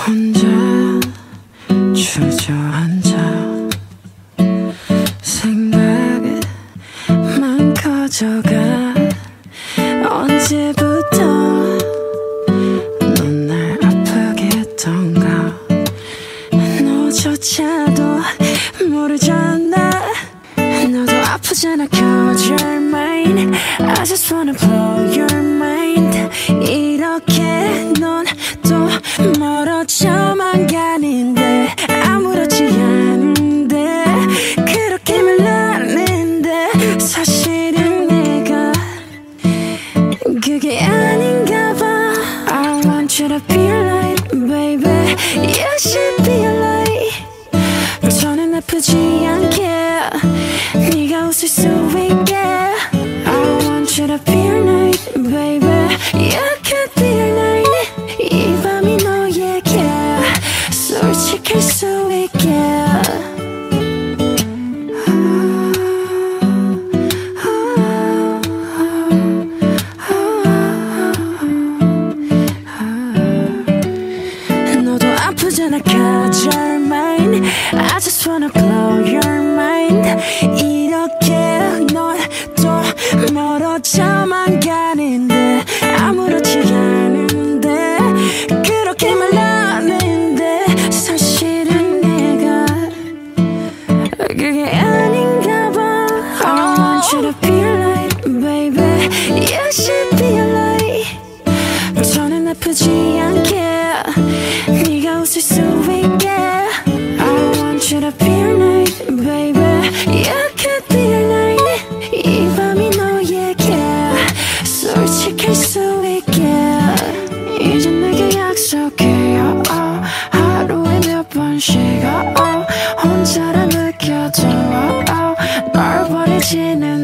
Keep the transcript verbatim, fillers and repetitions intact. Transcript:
혼자 주저앉아 생각만 커져가. 언제부터 넌 날 아프게 했던가. 너조차도 모르잖아. 너도 아프잖아. Cause you're mine. I just wanna blow your mind. 이렇게 넌 또 멀어져만 가는데 아무렇지 않은데 그렇게 말하는데 사실은 내가 그게 아닌가 봐. I want you to be a light, baby. You should be a light. 저는 아프지 않게 네가 웃을 수 있게. I want you to be a light, baby. You could be a light. 이 밤이 너에게 솔직할 수 있게. 너도 아프잖아. Cause you're mine. I just wanna blow your mind. 이렇게 넌 또 멀어져만 가는데 아무렇지 않은데 그렇게 말하는데 사실은 내가 그게 아닌가 봐. I want you to be a light, baby. You should be a light. 저는 아프지 않게 네가 웃을 수 있게. I want you to be a light, baby. You could be a light. 이 밤이 너에게 솔직할 수 있게. 이제 내게 약속해요. oh. 하루에 몇 번씩 oh, oh. 혼자라 느껴도 oh, oh. 널 버리지는